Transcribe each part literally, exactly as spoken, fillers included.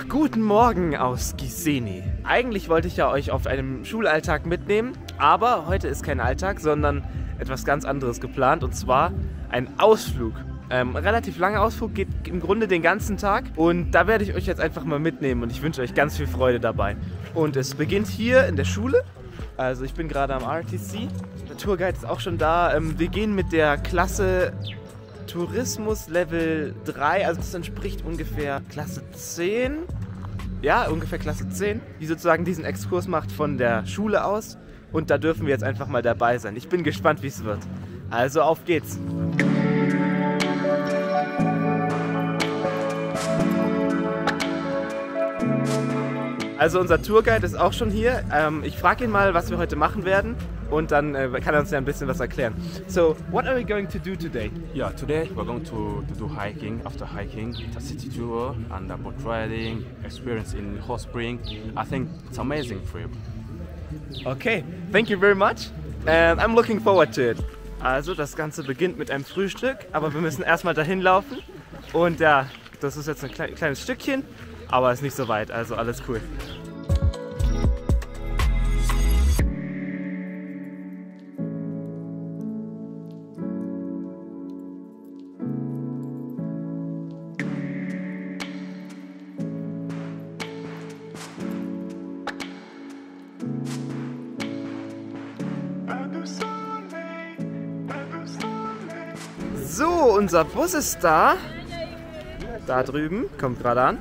Guten Morgen aus Gizeni. Eigentlich wollte ich ja euch auf einem Schulalltag mitnehmen, aber heute ist kein Alltag, sondern etwas ganz anderes geplant, und zwar ein Ausflug. Ähm, relativ langer Ausflug, geht im Grunde den ganzen Tag, und da werde ich euch jetzt einfach mal mitnehmen und ich wünsche euch ganz viel Freude dabei. Und es beginnt hier in der Schule, also ich bin gerade am R T C, der Tourguide ist auch schon da. Ähm, wir gehen mit der Klasse Tourismus Level drei, also das entspricht ungefähr Klasse zehn, ja ungefähr Klasse zehn, die sozusagen diesen Exkurs macht von der Schule aus, und da dürfen wir jetzt einfach mal dabei sein. Ich bin gespannt, wie es wird. Also auf geht's! Also unser Tourguide ist auch schon hier. Ähm, ich frage ihn mal, was wir heute machen werden, und dann äh, kann er uns ja ein bisschen was erklären. So, what are we going to do today? Yeah, today we're going to, to do hiking. After hiking, it's a city tour and a boat riding, experience in hot spring. I think it's an amazing trip. Okay, thank you very much. And I'm looking forward to it. Also das Ganze beginnt mit einem Frühstück, aber wir müssen erstmal dahin laufen. Und ja, das ist jetzt ein klein, kleines Stückchen, aber ist nicht so weit, also alles cool. So, unser Bus ist da. Da drüben, kommt gerade an.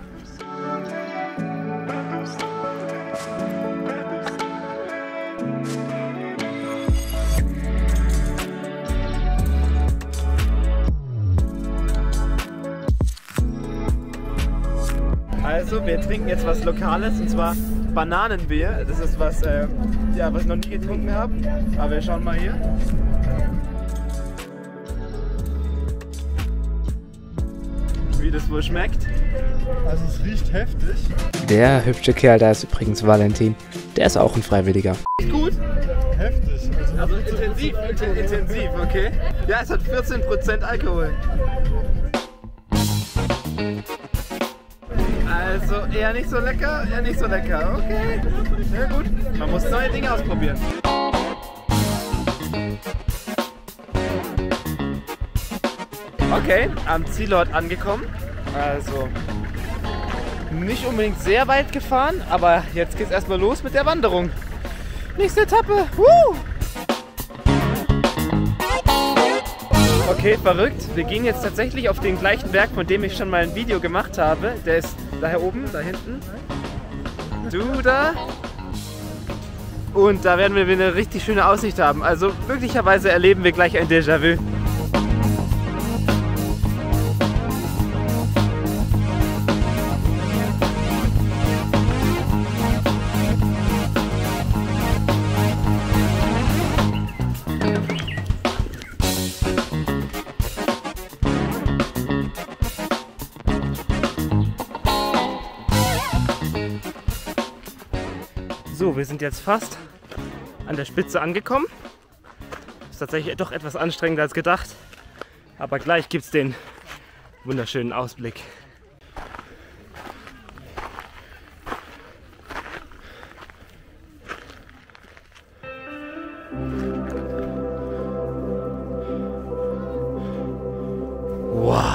Also, wir trinken jetzt was Lokales, und zwar Bananenbier. Das ist was, äh, ja, was ich noch nie getrunken habe. Aber wir schauen mal hier. Wie das wohl schmeckt. Also es riecht heftig. Der hübsche Kerl da ist übrigens Valentin. Der ist auch ein Freiwilliger. Gut? Heftig. Also, Also intensiv, intensiv, okay. Ja, es hat vierzehn Prozent Alkohol. Also eher nicht so lecker, eher nicht so lecker. Okay, sehr gut. Man muss neue Dinge ausprobieren. Okay, am Zielort angekommen. Also nicht unbedingt sehr weit gefahren, aber jetzt geht's erstmal los mit der Wanderung. Nächste Etappe. Woo! Okay, verrückt. Wir gehen jetzt tatsächlich auf den gleichen Berg, von dem ich schon mal ein Video gemacht habe. Der ist daher oben, da hinten. Du da. Und da werden wir eine richtig schöne Aussicht haben. Also möglicherweise erleben wir gleich ein Déjà-vu. So, wir sind jetzt fast an der Spitze angekommen. Ist tatsächlich doch etwas anstrengender als gedacht, aber gleich gibt es den wunderschönen Ausblick. Wow!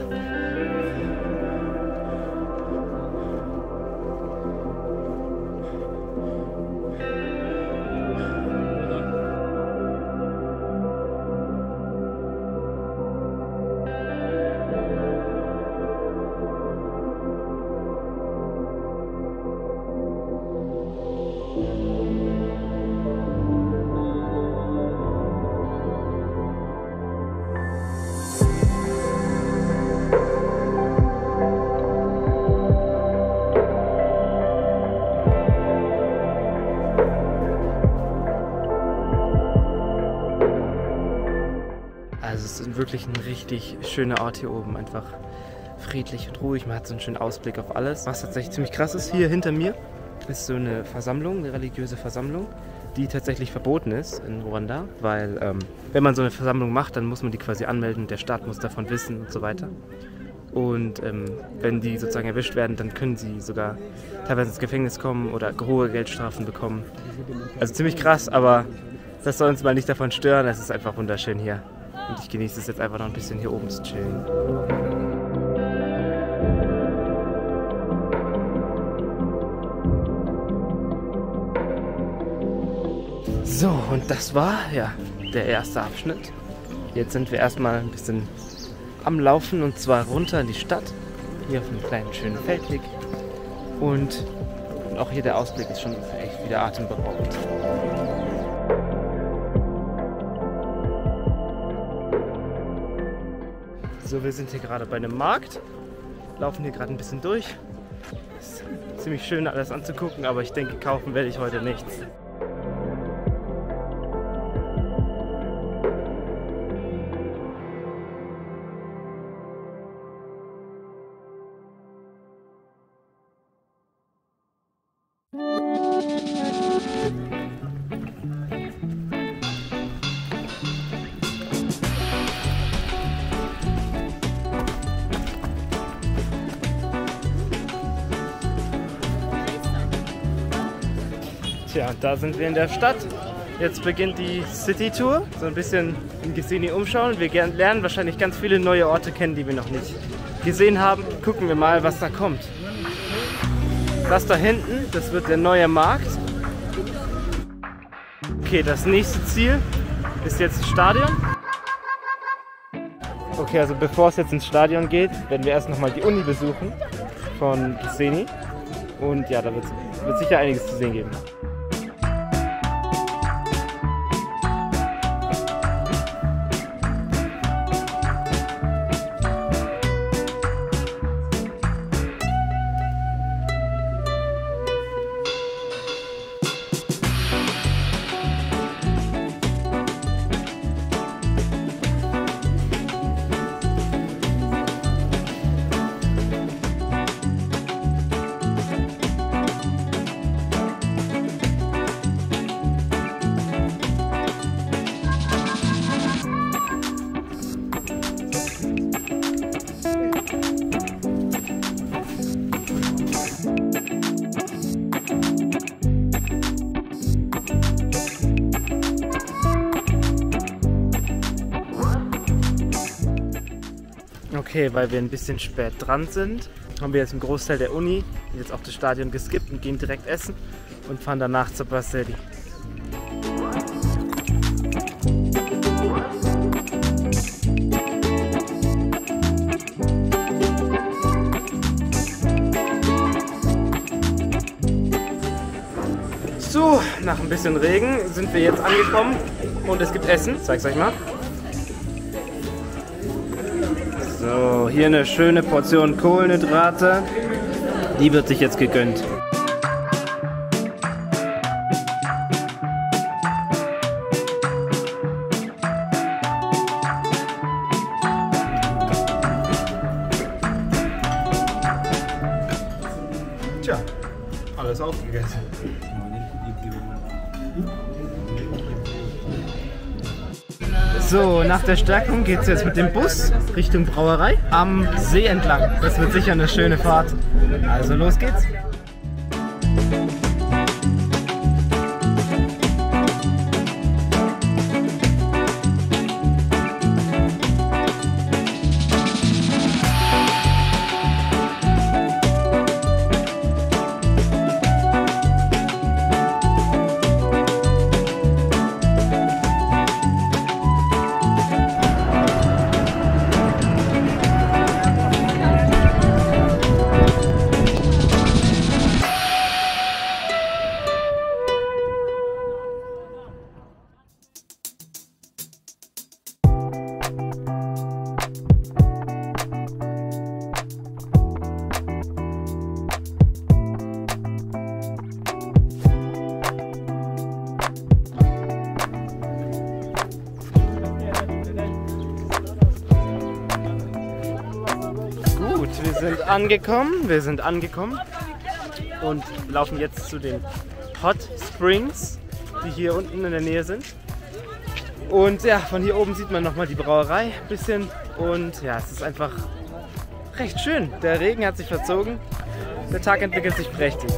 Also es ist wirklich ein richtig schöner Ort hier oben, einfach friedlich und ruhig, man hat so einen schönen Ausblick auf alles. Was tatsächlich ziemlich krass ist, hier hinter mir ist so eine Versammlung, eine religiöse Versammlung, die tatsächlich verboten ist in Ruanda, weil ähm, wenn man so eine Versammlung macht, dann muss man die quasi anmelden, der Staat muss davon wissen und so weiter. Und ähm, wenn die sozusagen erwischt werden, dann können sie sogar teilweise ins Gefängnis kommen oder hohe Geldstrafen bekommen. Also ziemlich krass, aber das soll uns mal nicht davon stören. Es ist einfach wunderschön hier. Und ich genieße es jetzt einfach noch ein bisschen hier oben zu chillen. So, und das war ja der erste Abschnitt. Jetzt sind wir erstmal ein bisschen am Laufen und zwar runter in die Stadt. Hier auf einem kleinen schönen Feldweg. Und auch hier der Ausblick ist schon echt wieder atemberaubend. So, wir sind hier gerade bei einem Markt. Laufen hier gerade ein bisschen durch. Ist ziemlich schön alles anzugucken, aber ich denke, kaufen werde ich heute nichts. Tja, da sind wir in der Stadt. Jetzt beginnt die City-Tour. So ein bisschen in Ghiseni umschauen. Wir lernen wahrscheinlich ganz viele neue Orte kennen, die wir noch nicht gesehen haben. Gucken wir mal, was da kommt. Das da hinten, das wird der neue Markt. Okay, das nächste Ziel ist jetzt das Stadion. Okay, also bevor es jetzt ins Stadion geht, werden wir erst nochmal die Uni besuchen von Ghiseni. Und ja, da wird es sicher einiges zu sehen geben. Okay, weil wir ein bisschen spät dran sind, haben wir jetzt einen Großteil der Uni, jetzt auch das Stadion geskippt und gehen direkt essen und fahren danach zur Brasserie. So, nach ein bisschen Regen sind wir jetzt angekommen und es gibt Essen. Zeig's euch mal. So, hier eine schöne Portion Kohlenhydrate. Die wird sich jetzt gegönnt. Tja, alles aufgegessen. So, nach der Stärkung geht es jetzt mit dem Bus Richtung Brauerei am See entlang. Das wird sicher eine schöne Fahrt. Also los geht's. Wir sind angekommen, wir sind angekommen und laufen jetzt zu den Hot Springs, die hier unten in der Nähe sind. Und ja, von hier oben sieht man nochmal die Brauerei ein bisschen und ja, es ist einfach recht schön. Der Regen hat sich verzogen. Der Tag entwickelt sich prächtig.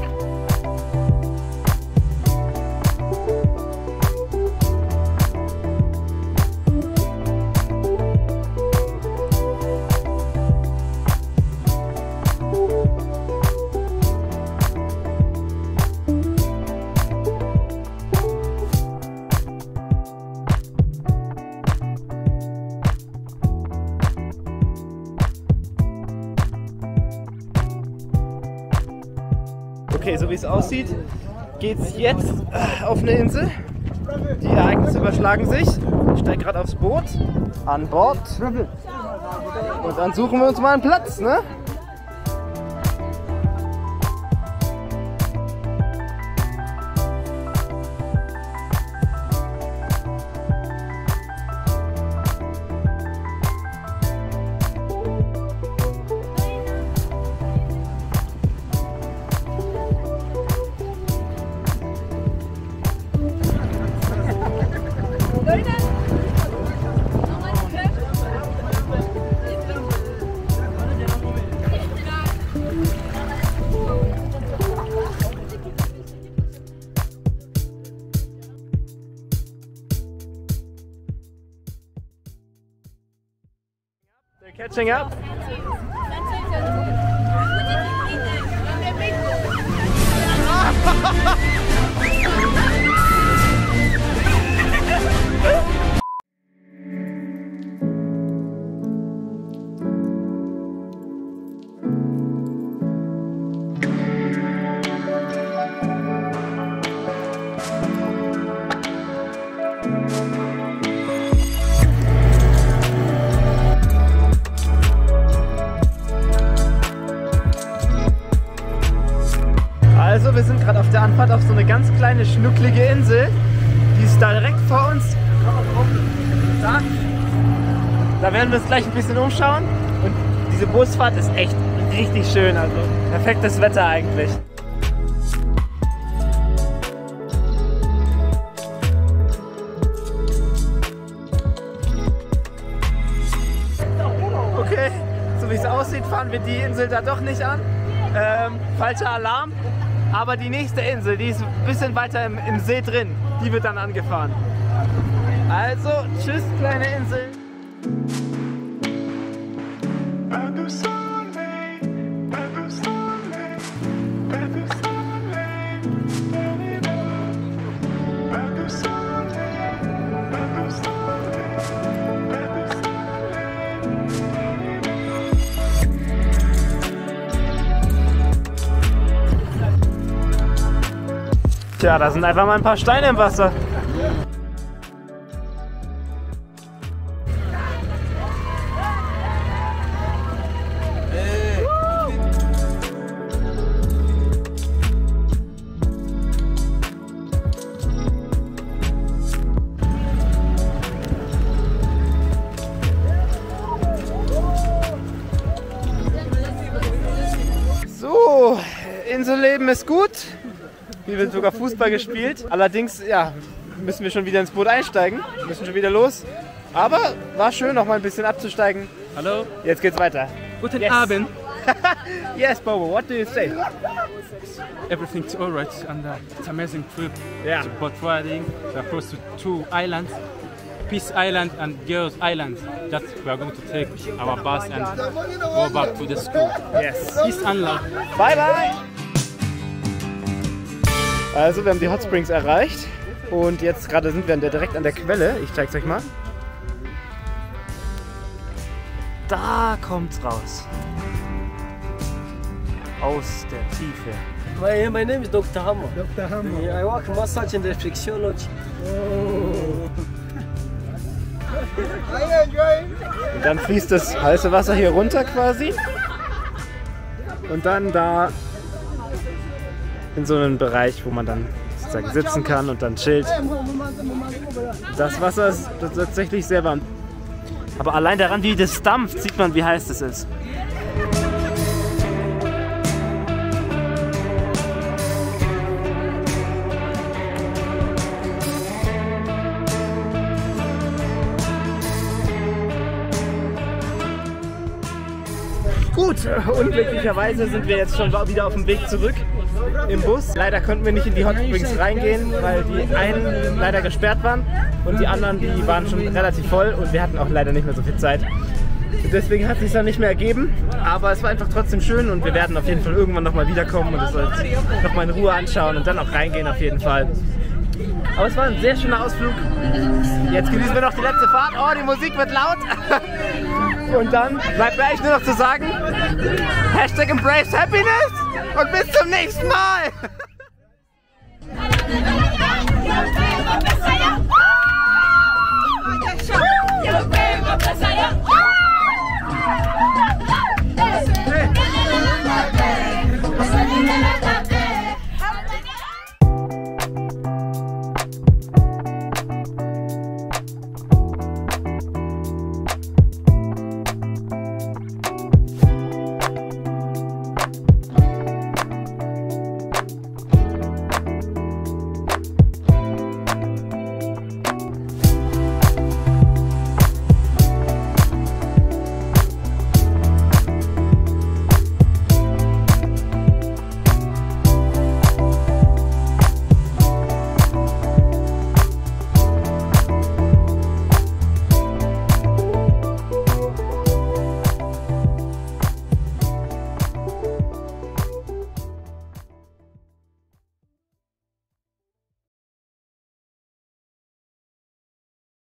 Okay, so wie es aussieht, geht es jetzt auf eine Insel. Die Ereignisse überschlagen sich. Ich steige gerade aufs Boot, an Bord. Und dann suchen wir uns mal einen Platz, ne? They're catching up. Also wir sind gerade auf der Anfahrt auf so eine ganz kleine schnucklige Insel. Die ist da direkt vor uns. Da. Da werden wir uns gleich ein bisschen umschauen. Und diese Busfahrt ist echt richtig schön. Also perfektes Wetter eigentlich. Okay, so wie es aussieht, fahren wir die Insel da doch nicht an. Ähm, falscher Alarm. Aber die nächste Insel, die ist ein bisschen weiter im, im See drin, die wird dann angefahren. Also, tschüss, kleine Insel. Tja, da sind einfach mal ein paar Steine im Wasser. So, Inselleben ist gut. Hier wird sogar Fußball gespielt. Allerdings, ja, müssen wir schon wieder ins Boot einsteigen. Müssen schon wieder los. Aber war schön, noch mal ein bisschen abzusteigen. Hello. Jetzt geht's weiter. Guten Yes. Abend. Yes, Bobo, what do you say? Everything's alright, and uh, it's an amazing trip. Yeah. It's boat riding. We're close to two islands, Peace Island and Girls Island. That we are going to take our bus and go back to the school. Yes. Peace and love. Bye, bye. Also, wir haben die Hot Springs erreicht und jetzt gerade sind wir direkt an der Quelle. Ich zeig's euch mal. Da kommt's raus. Aus der Tiefe. My, my name is Doctor Hammer. Doctor Hammer. I work in massage and reflexology. Oh. Und dann fließt das heiße Wasser hier runter quasi. Und dann da in so einen Bereich, wo man dann sozusagen sitzen kann und dann chillt. Das Wasser ist tatsächlich sehr warm. Aber allein daran, wie das dampft, sieht man, wie heiß es ist. Gut, unglücklicherweise sind wir jetzt schon wieder auf dem Weg zurück im Bus. Leider konnten wir nicht in die Hot Springs reingehen, weil die einen leider gesperrt waren und die anderen, die waren schon relativ voll und wir hatten auch leider nicht mehr so viel Zeit. Deswegen hat es sich dann nicht mehr ergeben, aber es war einfach trotzdem schön und wir werden auf jeden Fall irgendwann nochmal wiederkommen und es nochmal in Ruhe anschauen und dann auch reingehen auf jeden Fall. Aber es war ein sehr schöner Ausflug. Jetzt genießen wir noch die letzte Fahrt. Oh, die Musik wird laut. Und dann bleibt mir eigentlich nur noch zu sagen, Hashtag Embrace Happiness und bis zum nächsten Mal. Hey.